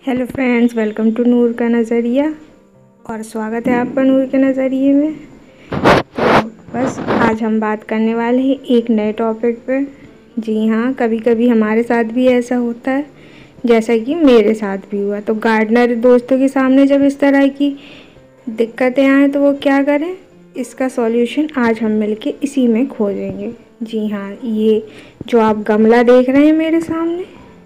Hello friends, welcome to Noor का नज़रिया और स्वागत है आपका नूर के नज़रिए में। तो बस आज हम बात करने वाले हैं एक नए टॉपिक पे। जी हाँ, कभी कभी हमारे साथ भी ऐसा होता है, जैसा कि मेरे साथ भी हुआ। तो गार्डनर दोस्तों के सामने जब इस तरह की दिक्कतें आएँ तो वो क्या करें, इसका सॉल्यूशन आज हम मिलके इसी में खोजेंगे। जी हाँ, ये जो आप गमला देख रहे हैं मेरे सामने,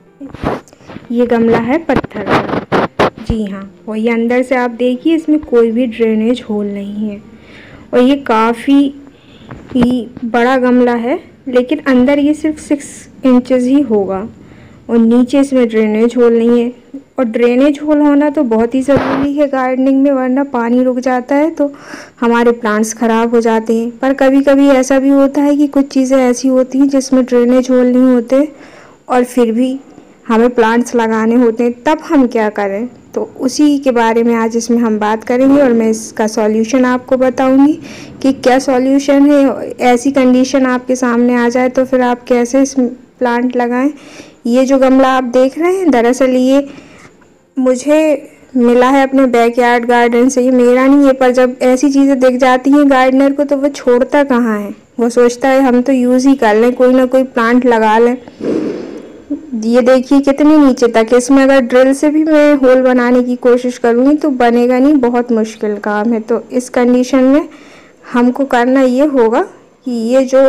ये गमला है पत्थर का। जी हाँ, और ये अंदर से आप देखिए, इसमें कोई भी ड्रेनेज होल नहीं है और ये काफ़ी ही बड़ा गमला है, लेकिन अंदर ये सिर्फ 6 इंचेस ही होगा और नीचे इसमें ड्रेनेज होल नहीं है। और ड्रेनेज होल होना तो बहुत ही ज़रूरी है गार्डनिंग में, वरना पानी रुक जाता है तो हमारे प्लांट्स ख़राब हो जाते हैं। पर कभी कभी ऐसा भी होता है कि कुछ चीज़ें ऐसी होती हैं जिसमें ड्रेनेज होल नहीं होते और फिर भी हमें प्लांट्स लगाने होते हैं, तब हम क्या करें। तो उसी के बारे में आज इसमें हम बात करेंगे और मैं इसका सॉल्यूशन आपको बताऊंगी कि क्या सॉल्यूशन है। ऐसी कंडीशन आपके सामने आ जाए तो फिर आप कैसे इस प्लांट लगाएं। ये जो गमला आप देख रहे हैं, दरअसल ये मुझे मिला है अपने बैकयार्ड गार्डन से, ये मेरा नहीं है। पर जब ऐसी चीज़ें दिख जाती हैं गार्डनर को तो वो छोड़ता कहाँ है, वो सोचता है हम तो यूज़ ही कर लें, कोई ना कोई प्लांट लगा लें। ये देखिए कितने नीचे तक है, इसमें अगर ड्रिल से भी मैं होल बनाने की कोशिश करूँगी तो बनेगा नहीं, बहुत मुश्किल काम है। तो इस कंडीशन में हमको करना ये होगा कि ये जो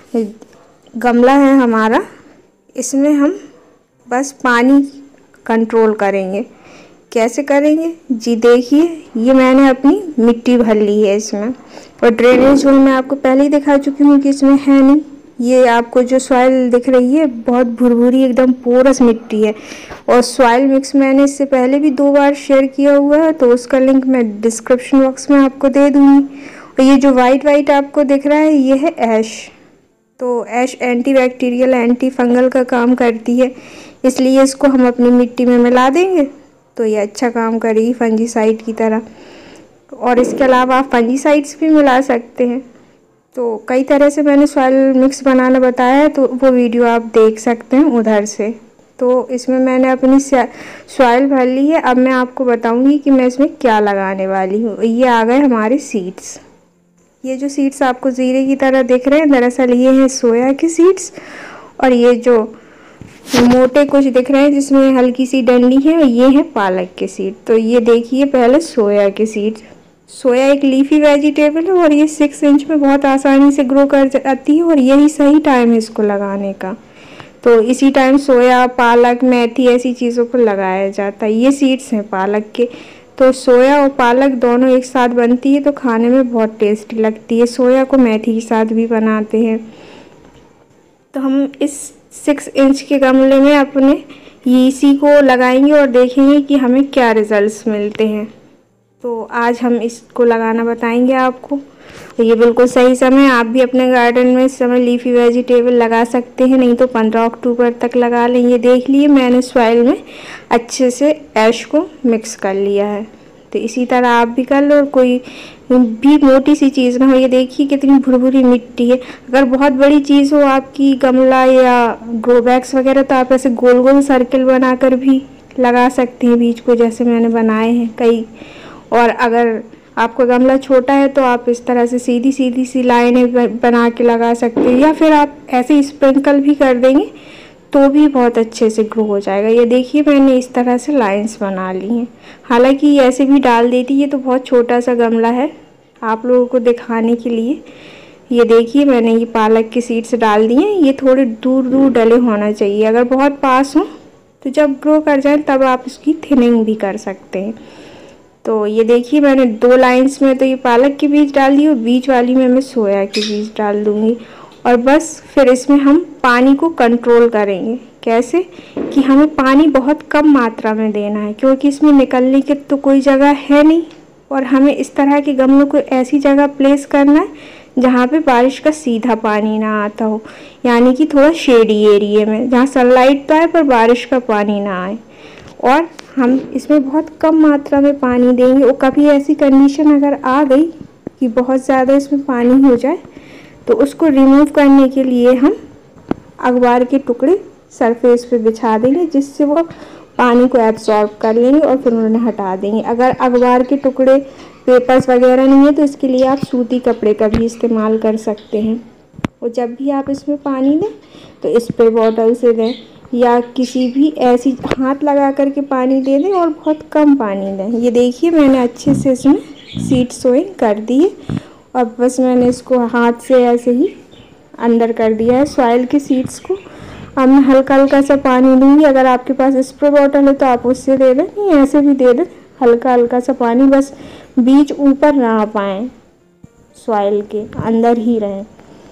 गमला है हमारा, इसमें हम बस पानी कंट्रोल करेंगे। कैसे करेंगे जी, देखिए ये मैंने अपनी मिट्टी भर ली है इसमें, और ड्रेनेज होल मैं आपको पहले ही दिखा चुकी हूँ कि इसमें है नहीं। ये आपको जो सॉइल दिख रही है बहुत भुरभुरी एकदम पोरस मिट्टी है, और सॉइल मिक्स मैंने इससे पहले भी 2 बार शेयर किया हुआ है, तो उसका लिंक मैं डिस्क्रिप्शन बॉक्स में आपको दे दूँगी। और ये जो वाइट वाइट आपको दिख रहा है ये है ऐश। तो ash anti bacterial anti fungal का काम करती है, इसलिए इसको हम अपनी मिट्टी में मिला देंगे तो ये अच्छा काम करेगी फंजीसाइड की तरह। और इसके अलावा आप फंजीसाइड्स भी मिला सकते हैं। तो कई तरह से मैंने सॉइल मिक्स बनाना बताया है, तो वो वीडियो आप देख सकते हैं उधर से। तो इसमें मैंने अपनी सॉइल भर ली है। अब मैं आपको बताऊंगी कि मैं इसमें क्या लगाने वाली हूँ। ये आ गए हमारे सीड्स। ये जो सीड्स आपको जीरे की तरह दिख रहे हैं, दरअसल ये हैं सोया के सीड्स। और ये जो मोटे कुछ दिख रहे हैं जिसमें हल्की सी डंडी है, ये है पालक के सीड। तो ये देखिए पहले सोया के सीड। सोया एक लीफी वेजिटेबल है और ये 6 इंच में बहुत आसानी से ग्रो कर जाती है और यही सही टाइम है इसको लगाने का। तो इसी टाइम सोया, पालक, मेथी ऐसी चीज़ों को लगाया जाता है। ये सीड्स हैं पालक के। तो सोया और पालक दोनों एक साथ बनती है तो खाने में बहुत टेस्टी लगती है। सोया को मेथी के साथ भी बनाते हैं। तो हम इस 6 इंच के गमले में अपने इसी को लगाएंगे और देखेंगे कि हमें क्या रिजल्ट्स मिलते हैं। तो आज हम इसको लगाना बताएंगे आपको। तो ये बिल्कुल सही समय, आप भी अपने गार्डन में इस समय लीफी वेजिटेबल लगा सकते हैं, नहीं तो 15 अक्टूबर तक लगा लें। ये देख लिए मैंने सॉइल में अच्छे से ऐश को मिक्स कर लिया है। तो इसी तरह आप भी कर लो और कोई भी मोटी सी चीज़ ना हो। ये देखिए कितनी भुरभुरी मिट्टी है। अगर बहुत बड़ी चीज़ हो आपकी, गमला या ग्रो बैग्स वगैरह, तो आप ऐसे गोल गोल सर्किल बनाकर भी लगा सकते हैं बीज को, जैसे मैंने बनाए हैं कई। और अगर आपका गमला छोटा है तो आप इस तरह से सीधी सीधी सी लाइनें बना के लगा सकते हैं, या फिर आप ऐसे ही स्प्रिंकल भी कर देंगे तो भी बहुत अच्छे से ग्रो हो जाएगा। ये देखिए मैंने इस तरह से लाइंस बना ली हैं। हालांकि ऐसे भी डाल देती है, तो बहुत छोटा सा गमला है आप लोगों को दिखाने के लिए। ये देखिए मैंने ये पालक के सीड्स डाल दिए हैं। ये थोड़े दूर दूर डले होना चाहिए, अगर बहुत पास हो तो जब ग्रो कर जाए तब आप इसकी थिनिंग भी कर सकते हैं। तो ये देखिए मैंने 2 लाइंस में तो ये पालक के बीज डाल दिए और बीच वाली में मैं सोया के बीज डाल दूँगी। और बस फिर इसमें हम पानी को कंट्रोल करेंगे। कैसे कि हमें पानी बहुत कम मात्रा में देना है, क्योंकि इसमें निकलने की तो कोई जगह है नहीं। और हमें इस तरह के गमलों को ऐसी जगह प्लेस करना है जहाँ पे बारिश का सीधा पानी ना आता हो, यानी कि थोड़ा शेडी एरिया में जहाँ सनलाइट तो आए पर बारिश का पानी ना आए। और हम इसमें बहुत कम मात्रा में पानी देंगे। और कभी ऐसी कंडीशन अगर आ गई कि बहुत ज़्यादा इसमें पानी हो जाए तो उसको रिमूव करने के लिए हम अखबार के टुकड़े सरफेस पे बिछा देंगे, जिससे वो पानी को एब्सॉर्ब कर लेंगे और फिर उन्हें हटा देंगे। अगर अखबार के टुकड़े, पेपर्स वगैरह नहीं है तो इसके लिए आप सूती कपड़े का भी इस्तेमाल कर सकते हैं। और जब भी आप इसमें पानी दें तो स्प्रे बॉटल से दें या किसी भी ऐसी हाथ लगा कर के पानी दे दें और बहुत कम पानी दें। ये देखिए मैंने अच्छे से इसमें सीड सोइंग कर दी है और बस मैंने इसको हाथ से ऐसे ही अंदर कर दिया है सॉइल के सीड्स को। अब मैं हल्का हल्का सा पानी दूंगी। अगर आपके पास स्प्रे बॉटल है तो आप उससे दे दें, नहीं ऐसे भी दे दें, हल्का हल्का सा पानी, बस बीज ऊपर ना आ पाए, सॉइल के अंदर ही रहें।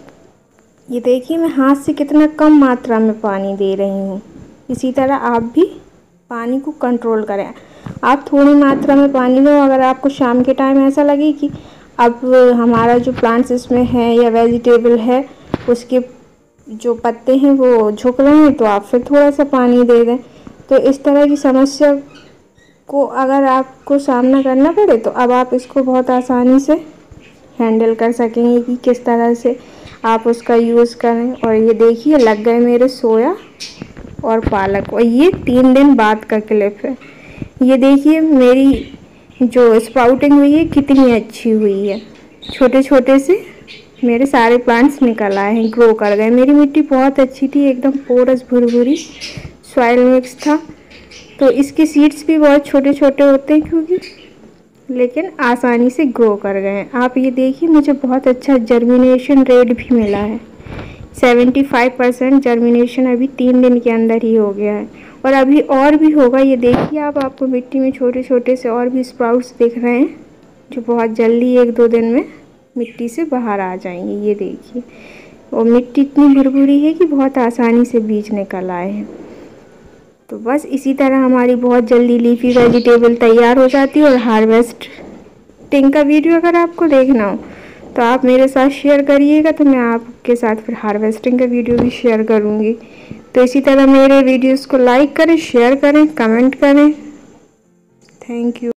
ये देखिए मैं हाथ से कितना कम मात्रा में पानी दे रही हूँ। इसी तरह आप भी पानी को कंट्रोल करें। आप थोड़ी मात्रा में पानी दो। अगर आपको शाम के टाइम ऐसा लगे कि अब हमारा जो प्लांट्स इसमें है या वेजिटेबल है उसके जो पत्ते हैं वो झुक रहे हैं तो आप फिर थोड़ा सा पानी दे दें। तो इस तरह की समस्या को अगर आपको सामना करना पड़े तो अब आप इसको बहुत आसानी से हैंडल कर सकेंगे कि किस तरह से आप उसका यूज़ करें। और ये देखिए लग गए मेरे सोया और पालक, और ये 3 दिन बाद का क्लिप है। ये देखिए मेरी जो स्प्राउटिंग हुई है कितनी अच्छी हुई है। छोटे छोटे से मेरे सारे प्लांट्स निकल आए हैं, ग्रो कर गए। मेरी मिट्टी बहुत अच्छी थी, एकदम पोरस भुरभुरी सॉइल मिक्स था। तो इसके सीड्स भी बहुत छोटे छोटे होते हैं क्योंकि, लेकिन आसानी से ग्रो कर गए हैं। आप ये देखिए मुझे बहुत अच्छा जर्मिनेशन रेट भी मिला है। 75% जर्मिनेशन अभी 3 दिन के अंदर ही हो गया है और अभी और भी होगा। ये देखिए आपको मिट्टी में छोटे छोटे से और भी स्प्राउट्स दिख रहे हैं जो बहुत जल्दी 1-2 दिन में मिट्टी से बाहर आ जाएंगे। ये देखिए, और मिट्टी इतनी भुरभुरी है कि बहुत आसानी से बीज निकल आए हैं। तो बस इसी तरह हमारी बहुत जल्दी लीफी वेजिटेबल तैयार हो जाती है। और हार्वेस्टिंग का वीडियो अगर आपको देखना हो तो आप मेरे साथ शेयर करिएगा, तो मैं आपके साथ फिर हार्वेस्टिंग का वीडियो भी शेयर करूँगी। तो इसी तरह मेरे वीडियोस को लाइक करें, शेयर करें, कमेंट करें। Thank you.